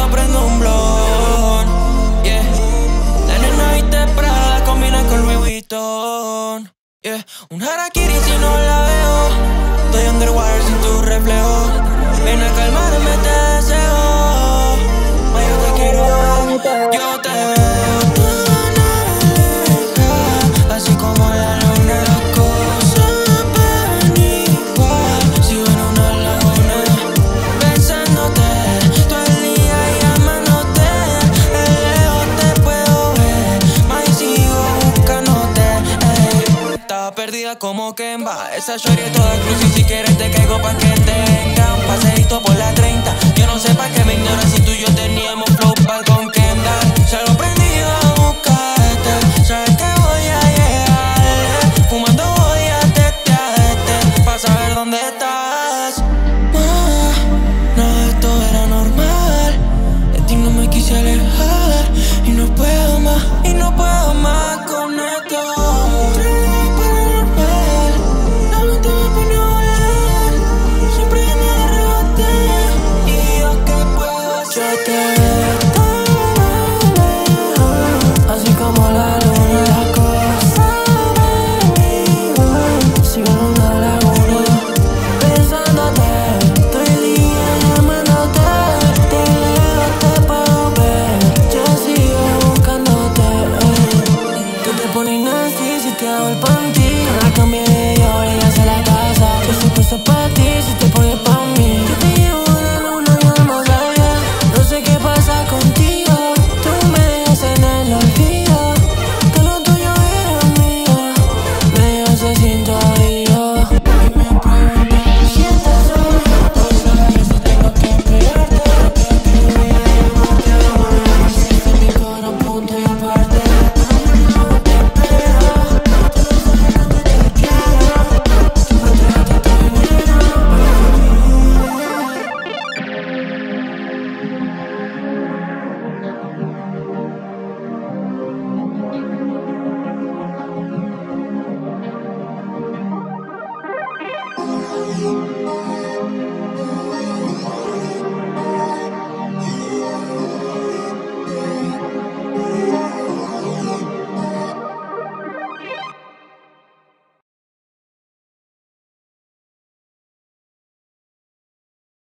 yo prendo un blon. Yeah. La nena viste Prada, combina con Louis Vuitton. Yeah. Un harakiri si no la veo. Estoy underwater sin tu reflejo. Ven a calmarme, te deseo. Mas yo te quiero ver, yo te veo tan naranja, así como la luna. Las cosas ven igual, sigo en una laguna, pensándote todo el día y amándote. De lejos te puedo ver, mas sigo buscándote. Estaba perdida como Kemba, esa shorty es toda cruz y si quieres te caigo pa' que tenga un paseíto por la 30. Yo no sé pa' qué me ignoras si tú y yo teníamos flow pa'l con que